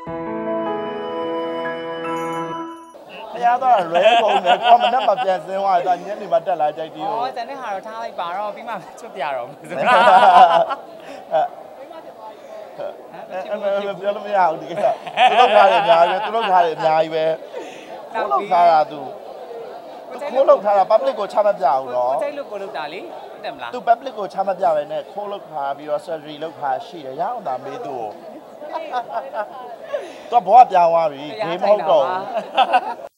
ရားတော့ရဲကုန်တယ်ကွာမနဲ့မပြန်စင်းသွားတာညနေမှတက်လာကြိုက်တီးဩကျန်တဲ့ဟာတော့ထားလိုက်ပါတော့ပြီးမှချွတ်ပြတော့မယ်အဲ့ပြောလို့မရဘူးဒီကိစ္စသူလောက်ထားတယ်အများကြီးပဲသူလောက်ထားတယ်အများကြီးပဲသူလောက်ထားတာသူခိုးလောက်ထားတာ public ကိုချမပြဘူးနော်ကိုကြိုက်လို့ကိုလောက်တာလေတက်မလားသူ public ကိုချမပြပဲနဲ့ခိုးလောက်ထားပြီးတော့ surgery လောက်ထားရှိတယ်ရအောင်သာမေးသူ့ကိုသူကဘောကပြောင်းသွားပြီဂိမ်းမဟုတ်တော့ဘူး